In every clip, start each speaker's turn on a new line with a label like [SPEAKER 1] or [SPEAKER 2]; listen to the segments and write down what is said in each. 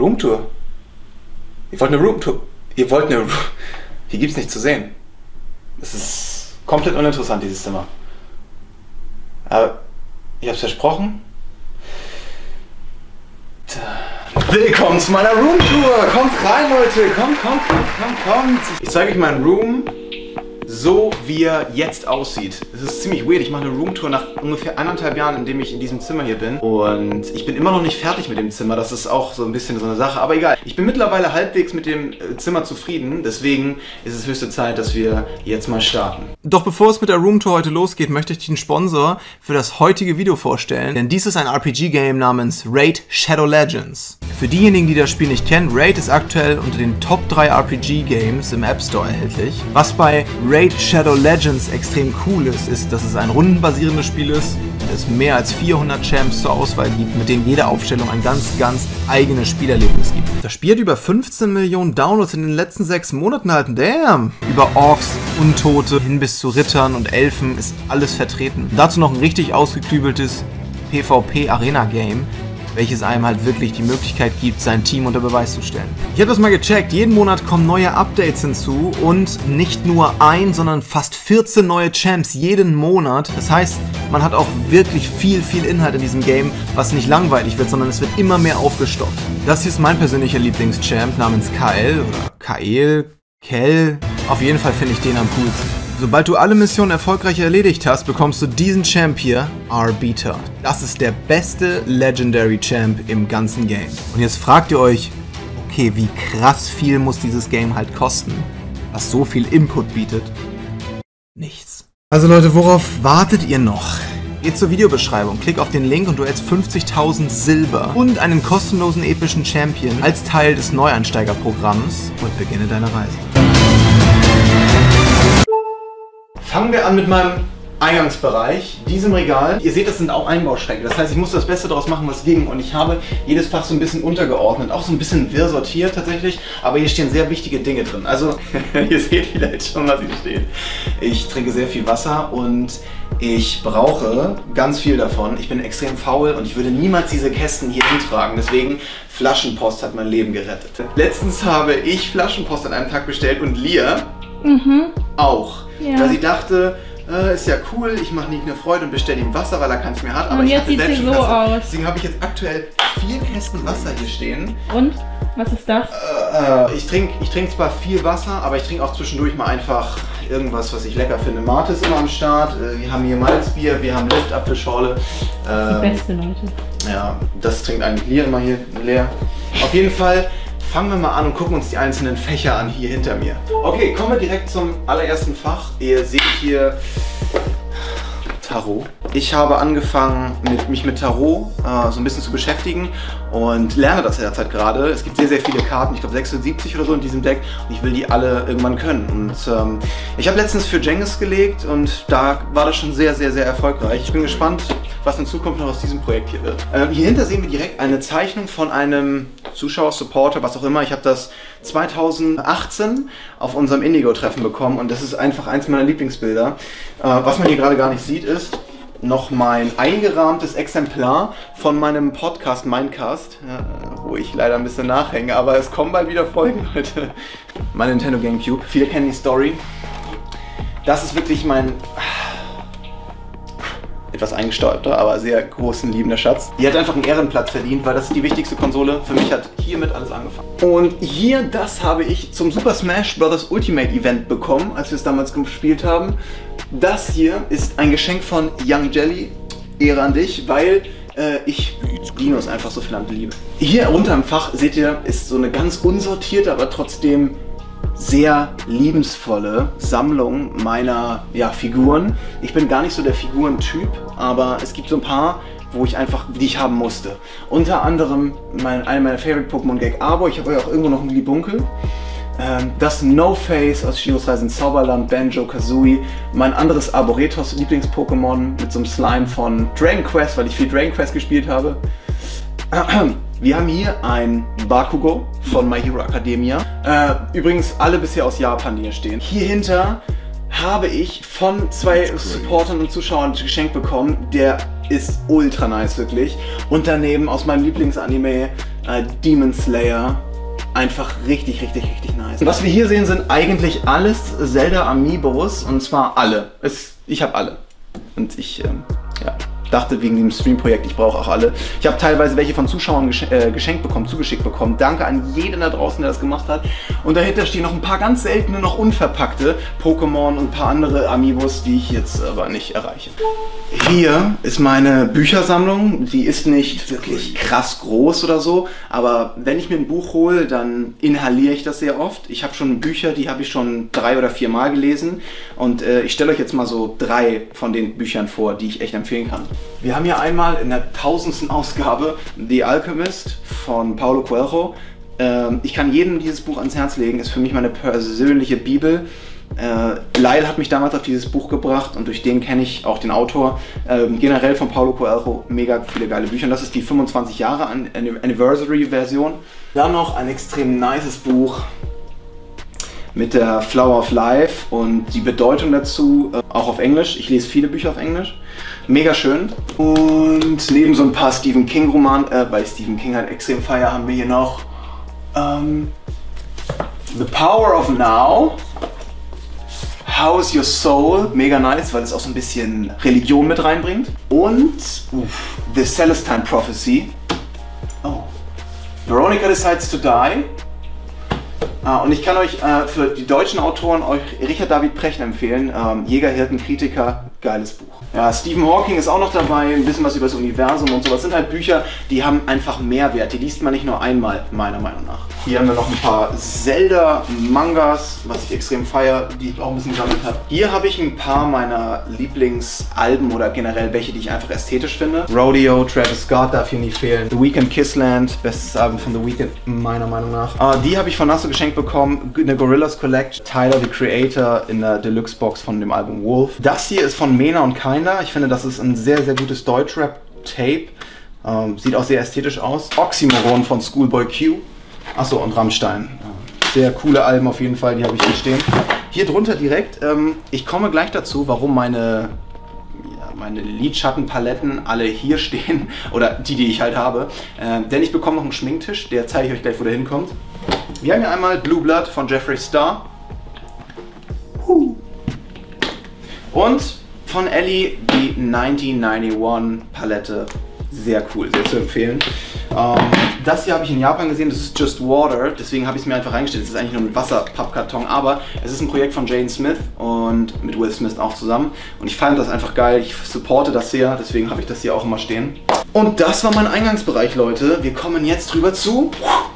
[SPEAKER 1] Roomtour? Ihr wollt eine Roomtour? Ihr wollt eine... Hier gibt's nichts zu sehen. Es ist komplett uninteressant, dieses Zimmer. Aber ich hab's versprochen. Willkommen zu meiner Roomtour! Kommt rein, Leute! Kommt! Ich zeige euch meinen Room, so wie er jetzt aussieht. Es ist ziemlich weird. Ich mache eine Roomtour nach ungefähr 1,5 Jahren, in dem ich in diesem Zimmer hier bin. Und ich bin immer noch nicht fertig mit dem Zimmer. Das ist auch so ein bisschen so eine Sache. Aber egal. Ich bin mittlerweile halbwegs mit dem Zimmer zufrieden. Deswegen ist es höchste Zeit, dass wir jetzt mal starten. Doch bevor es mit der Roomtour heute losgeht, möchte ich den Sponsor für das heutige Video vorstellen. Denn dies ist ein RPG-Game namens Raid: Shadow Legends. Für diejenigen, die das Spiel nicht kennen, Raid ist aktuell unter den Top 3 RPG-Games im App Store erhältlich. Was bei Raid: Shadow Legends extrem cool ist, dass es ein rundenbasierendes Spiel ist, es mehr als 400 Champs zur Auswahl gibt, mit denen jede Aufstellung ein ganz eigenes Spielerlebnis gibt. Das Spiel hat über 15 Millionen Downloads in den letzten 6 Monaten erhalten. Damn! Über Orks, Untote hin bis zu Rittern und Elfen ist alles vertreten. Dazu noch ein richtig ausgeklügeltes PvP-Arena-Game, welches einem halt wirklich die Möglichkeit gibt, sein Team unter Beweis zu stellen. Ich habe das mal gecheckt, jeden Monat kommen neue Updates hinzu und nicht nur sondern fast 14 neue Champs jeden Monat. Das heißt, man hat auch wirklich viel Inhalt in diesem Game, was nicht langweilig wird, sondern es wird immer mehr aufgestockt. Das hier ist mein persönlicher Lieblingschamp namens Kael oder Kael, Kel. Auf jeden Fall finde ich den am coolsten. Sobald du alle Missionen erfolgreich erledigt hast, bekommst du diesen Champ hier, Arbiter. Das ist der beste Legendary Champ im ganzen Game. Und jetzt fragt ihr euch, okay, wie krass viel muss dieses Game halt kosten, was so viel Input bietet? Nichts. Also Leute, worauf wartet ihr noch? Geht zur Videobeschreibung, klick auf den Link und du erhältst 50.000 Silber und einen kostenlosen epischen Champion als Teil des Neueinsteigerprogramms und beginne deine Reise. Fangen wir an mit meinem Eingangsbereich, diesem Regal. Ihr seht, das sind auch Einbauschränke. Das heißt, ich musste das Beste daraus machen, was ging. Und ich habe jedes Fach so ein bisschen untergeordnet, auch so ein bisschen wirr sortiert tatsächlich. Aber hier stehen sehr wichtige Dinge drin. Also, ihr seht vielleicht schon, was hier steht. Ich trinke sehr viel Wasser und ich brauche ganz viel davon. Ich bin extrem faul und ich würde niemals diese Kästen hier hintragen. Deswegen, Flaschenpost hat mein Leben gerettet. Letztens habe ich Flaschenpost an einem Tag bestellt und Lia auch. Ja. Weil sie dachte, ist ja cool, ich mache Nick eine Freude und bestelle ihm Wasser, weil er keins mehr hat. Aber
[SPEAKER 2] und
[SPEAKER 1] ich
[SPEAKER 2] jetzt sieht sie so aus.
[SPEAKER 1] Deswegen habe ich jetzt aktuell 4 Kästen Wasser hier stehen.
[SPEAKER 2] Und? Was ist das?
[SPEAKER 1] Ich trink zwar viel Wasser, aber ich trinke auch zwischendurch mal einfach irgendwas, was ich lecker finde. Mate ist immer am Start. Wir haben hier Malzbier, wir haben Liftapfelschorle.
[SPEAKER 2] Das ist die beste, Leute.
[SPEAKER 1] Ja, das trinkt eigentlich Lia immer hier leer. Auf jeden Fall fangen wir mal an und gucken uns die einzelnen Fächer an hier hinter mir. Okay, kommen wir direkt zum allerersten Fach. Ihr seht hier Tarot. Ich habe angefangen, mich mit Tarot so ein bisschen zu beschäftigen und lerne das derzeit gerade. Es gibt sehr viele Karten, ich glaube 76 oder so in diesem Deck und ich will die alle irgendwann können. Und ich habe letztens für Jengis gelegt und da war das schon sehr erfolgreich. Ich bin gespannt, was in Zukunft noch aus diesem Projekt hier wird. Hier hinter sehen wir direkt eine Zeichnung von einem Zuschauer, Supporter, was auch immer. Ich habe das 2018 auf unserem Indigo-Treffen bekommen und das ist einfach eins meiner Lieblingsbilder. Was man hier gerade gar nicht sieht, ist noch mein eingerahmtes Exemplar von meinem Podcast Mindcast, wo ich leider ein bisschen nachhänge, aber es kommen bald wieder Folgen, Leute. Mein Nintendo GameCube. Viele kennen die Story. Das ist wirklich mein etwas eingestaubbter, aber sehr großen, liebender Schatz. Die hat einfach einen Ehrenplatz verdient, weil das ist die wichtigste Konsole. Für mich hat hiermit alles angefangen. Und hier, das habe ich zum Super Smash Bros. Ultimate Event bekommen, als wir es damals gespielt haben. Das hier ist ein Geschenk von Young Jelly. Ehre an dich, weil ich Dinos einfach so verdammt liebe. Hier unter im Fach, seht ihr, ist so eine ganz unsortierte, aber trotzdem sehr liebensvolle Sammlung meiner Figuren. Ich bin gar nicht so der Figurentyp, aber es gibt so ein paar, die ich haben musste. Unter anderem einer meiner Favorite Pokémon Gek Arbor. Ich habe euch auch irgendwo noch einen Libunkel. Das No-Face aus Shiros Reise ins Zauberland, Banjo-Kazooie. Mein anderes Arboretos Lieblings-Pokémon mit so einem Slime von Dragon Quest, weil ich viel Dragon Quest gespielt habe. Wir haben hier ein Bakugo von My Hero Academia. Übrigens alle bisher aus Japan, die hier stehen. Hier hinter habe ich von 2 Supportern und Zuschauern geschenkt bekommen, der ist ultra nice, wirklich. Und daneben aus meinem Lieblingsanime Demon Slayer. Einfach richtig nice. Und was wir hier sehen, sind eigentlich alles Zelda Amiibos, und zwar alle. Ich habe alle. Und ich dachte wegen dem Stream-Projekt, ich brauche auch alle. Ich habe teilweise welche von Zuschauern zugeschickt bekommen. Danke an jeden da draußen, der das gemacht hat. Und dahinter stehen noch ein paar ganz seltene, noch unverpackte Pokémon und ein paar andere Amiibos, die ich jetzt aber nicht erreiche. Hier ist meine Büchersammlung. Die ist nicht wirklich krass groß oder so, aber wenn ich mir ein Buch hole, dann inhaliere ich das sehr oft. Ich habe schon Bücher, die habe ich schon 3 oder 4 Mal gelesen, und ich stelle euch jetzt mal so 3 von den Büchern vor, die ich echt empfehlen kann. Wir haben hier einmal in der 1000. Ausgabe The Alchemist von Paulo Coelho. Ich kann jedem dieses Buch ans Herz legen, ist für mich meine persönliche Bibel. Lyle hat mich damals auf dieses Buch gebracht, und durch den kenne ich auch den Autor. Generell von Paulo Coelho mega viele geile Bücher, und das ist die 25 Jahre Anniversary Version. Dann noch ein extrem nices Buch mit der Flower of Life und die Bedeutung dazu, auch auf Englisch. Ich lese viele Bücher auf Englisch. Mega schön. Und neben so ein paar Stephen King Romanen, weil Stephen King halt extrem feier, haben wir hier noch The Power of Now. How is Your Soul? Mega nice, weil es auch so ein bisschen Religion mit reinbringt. Und The Celestine Prophecy. Oh. Veronica Decides to Die. Und ich kann euch für die deutschen Autoren Richard David Precht empfehlen. Jäger, Hirten, Kritiker, geiles Buch. Ja, Stephen Hawking ist auch noch dabei, ein bisschen was über das Universum und so. Das sind halt Bücher, die haben einfach Mehrwert. Die liest man nicht nur einmal, meiner Meinung nach. Hier haben wir noch ein paar Zelda-Mangas, was ich extrem feiere, die ich auch ein bisschen gesammelt habe. Hier habe ich ein paar meiner Lieblingsalben oder generell welche, die ich einfach ästhetisch finde. Rodeo, Travis Scott darf hier nicht fehlen. The Weeknd, Kissland, bestes Album von The Weeknd, meiner Meinung nach. Die habe ich von Nasso geschenkt bekommen, eine Gorillaz Collection, Tyler, the Creator, in der Deluxe-Box von dem Album Wolf. Das hier ist von Mena und Keiner. Ich finde, das ist ein sehr gutes Deutschrap-Tape. Sieht auch sehr ästhetisch aus. Oxymoron von Schoolboy Q. Achso, und Rammstein. Sehr coole Alben auf jeden Fall, die habe ich hier stehen. Hier drunter direkt, ich komme gleich dazu, warum meine Lidschattenpaletten alle hier stehen. Oder die ich halt habe. Denn ich bekomme noch einen Schminktisch, der zeige ich euch gleich, wo der hinkommt. Wir haben hier einmal Blue Blood von Jeffree Star. Und von Ellie die 1991 Palette. Sehr cool, sehr zu empfehlen. Das hier habe ich in Japan gesehen, das ist Just Water, deswegen habe ich es mir einfach reingestellt. Das ist eigentlich nur ein Wasserpappkarton, aber es ist ein Projekt von Jaden Smith und mit Will Smith auch zusammen. Und ich fand das einfach geil, ich supporte das sehr, deswegen habe ich das hier auch immer stehen. Und das war mein Eingangsbereich, Leute. Wir kommen jetzt rüber zu...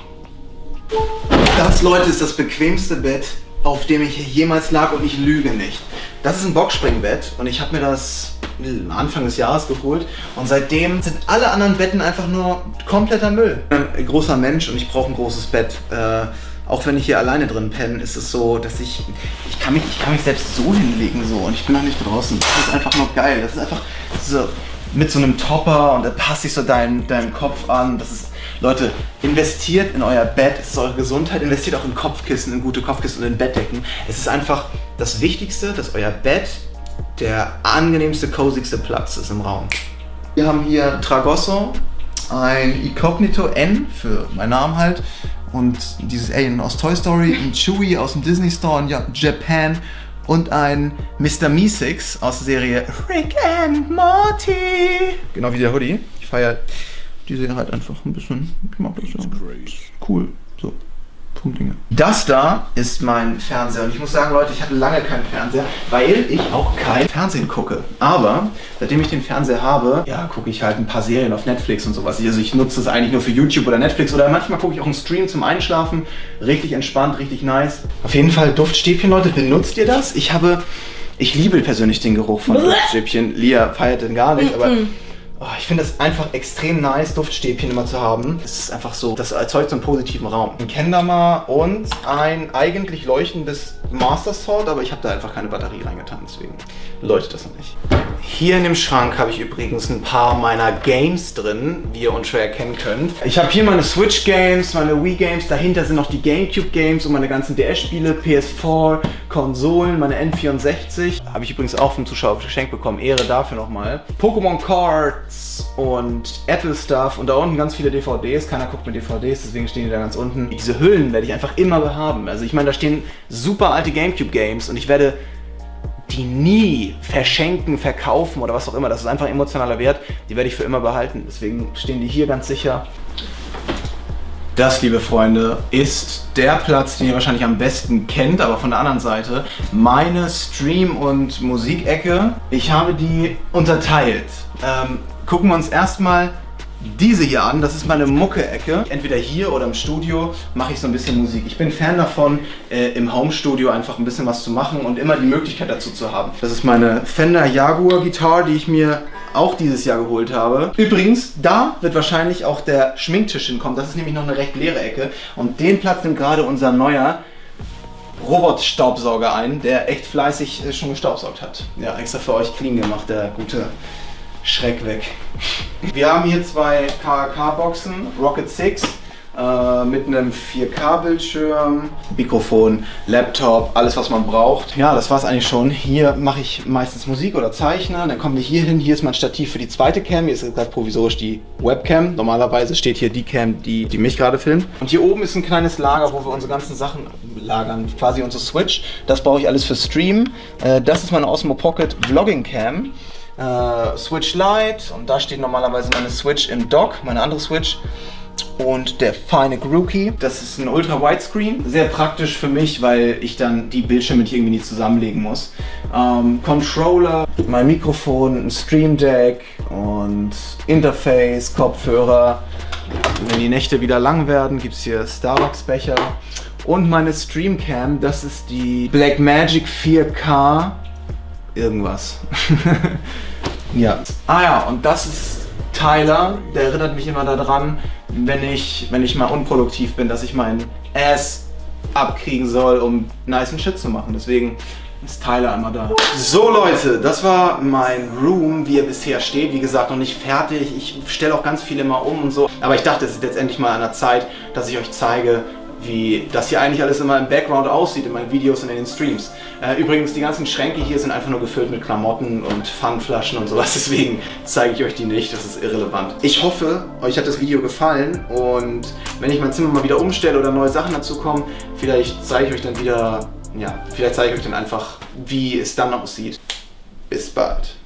[SPEAKER 1] Das, Leute, ist das bequemste Bett, auf dem ich jemals lag, und ich lüge nicht. Das ist ein Boxspringbett, und ich habe mir das Anfang des Jahres geholt, und seitdem sind alle anderen Betten einfach nur kompletter Müll. Ich bin ein großer Mensch und ich brauche ein großes Bett. Auch wenn ich hier alleine drin penne, ist es so, dass ich kann mich selbst so hinlegen, so, und ich bin noch nicht draußen. Das ist einfach nur geil. Das ist einfach so mit so einem Topper, und da passt sich so deinem Kopf an. Das ist, Leute, investiert in euer Bett, es ist eure Gesundheit, investiert auch in Kopfkissen, in gute Kopfkissen und in Bettdecken. Es ist einfach das Wichtigste, dass euer Bett der angenehmste, cozyigste Platz ist im Raum. Wir haben hier Tragosso, ein Incognito N für meinen Namen halt, und dieses Alien aus Toy Story, ein Chewie aus dem Disney Store in Japan und ein Mr. Meeseeks aus der Serie Rick and Morty. Genau wie der Hoodie. Ich feiere die Serie halt einfach ein bisschen. Ich mag das ja. Cool. So. Punktdinge. Das da ist mein Fernseher, und ich muss sagen, Leute, ich hatte lange keinen Fernseher, weil ich auch kein Fernsehen gucke. Aber seitdem ich den Fernseher habe, ja, gucke ich halt ein paar Serien auf Netflix und sowas. Also ich nutze das eigentlich nur für YouTube oder Netflix, oder manchmal gucke ich auch einen Stream zum Einschlafen. Richtig entspannt, richtig nice. Auf jeden Fall Duftstäbchen, Leute, benutzt ihr das? Ich liebe persönlich den Geruch von Duftstäbchen. Lia feiert den gar nicht, aber Oh, ich finde es einfach extrem nice, Duftstäbchen immer zu haben. Es ist einfach so, das erzeugt so einen positiven Raum. Ein Kendama und ein eigentlich leuchtendes Master Salt, aber ich habe da einfach keine Batterie reingetan, deswegen leuchtet das noch nicht. Hier in dem Schrank habe ich übrigens ein paar meiner Games drin, wie ihr unschwer erkennen könnt. Ich habe hier meine Switch Games, meine Wii Games, dahinter sind noch die Gamecube Games und meine ganzen DS-Spiele, PS4, Konsolen, meine N64. Habe ich übrigens auch vom Zuschauer geschenkt bekommen, Ehre dafür nochmal. Pokémon Cards und Apple Stuff und da unten ganz viele DVDs. Keiner guckt mit DVDs, deswegen stehen die da ganz unten. Diese Hüllen werde ich einfach immer haben. Also ich meine, da stehen super alte Gamecube Games und ich werde die nie verschenken, verkaufen oder was auch immer. Das ist einfach emotionaler Wert. Die werde ich für immer behalten. Deswegen stehen die hier ganz sicher. Das, liebe Freunde, ist der Platz, den ihr wahrscheinlich am besten kennt, aber von der anderen Seite meine Stream- und Musikecke. Ich habe die unterteilt. Gucken wir uns erstmal diese hier an. Das ist meine Mucke-Ecke. Entweder hier oder im Studio mache ich so ein bisschen Musik. Ich bin Fan davon, im Home-Studio einfach ein bisschen was zu machen und immer die Möglichkeit dazu zu haben. Das ist meine Fender Jaguar Gitarre, die ich mir auch dieses Jahr geholt habe. Übrigens, da wird wahrscheinlich auch der Schminktisch hinkommen. Das ist nämlich noch eine recht leere Ecke. Und den Platz nimmt gerade unser neuer Robot-Staubsauger ein, der echt fleißig schon gestaubsaugt hat. Ja, extra für euch clean gemacht, der gute Schreck weg. Wir haben hier zwei KAK-Boxen, Rocket 6, mit einem 4K-Bildschirm, Mikrofon, Laptop, alles was man braucht. Ja, das war es eigentlich schon. Hier mache ich meistens Musik oder zeichne, dann kommen wir hier hin. Hier ist mein Stativ für die zweite Cam, hier ist gerade provisorisch die Webcam. Normalerweise steht hier die Cam, die mich gerade filmt. Und hier oben ist ein kleines Lager, wo wir unsere ganzen Sachen lagern, quasi unsere Switch. Das brauche ich alles für Stream. Das ist meine Osmo Pocket Vlogging Cam. Switch Lite und da steht normalerweise meine Switch im Dock, meine andere Switch und der feine Grookey. Das ist ein Ultra Widescreen, sehr praktisch für mich, weil ich dann die Bildschirme nicht irgendwie zusammenlegen muss. Controller, mein Mikrofon, ein Stream Deck und Interface, Kopfhörer. Wenn die Nächte wieder lang werden, gibt es hier Starbucks Becher und meine Streamcam, das ist die Blackmagic 4K irgendwas. Ja. Ah ja, und das ist Tyler, der erinnert mich immer daran, wenn ich mal unproduktiv bin, dass ich meinen Ass abkriegen soll, um nicen Shit zu machen. Deswegen ist Tyler immer da. So Leute, das war mein Room, wie er bisher steht. Wie gesagt, noch nicht fertig. Ich stelle auch ganz viel immer um und so. Aber ich dachte, es ist jetzt endlich mal an der Zeit, dass ich euch zeige, wie das hier eigentlich alles immer im Background aussieht, in meinen Videos und in den Streams. Übrigens, die ganzen Schränke hier sind einfach nur gefüllt mit Klamotten und Pfandflaschen und sowas, deswegen zeige ich euch die nicht, das ist irrelevant. Ich hoffe, euch hat das Video gefallen und wenn ich mein Zimmer mal wieder umstelle oder neue Sachen dazu kommen, vielleicht zeige ich euch dann wieder, ja, vielleicht zeige ich euch dann einfach, wie es dann aussieht. Bis bald.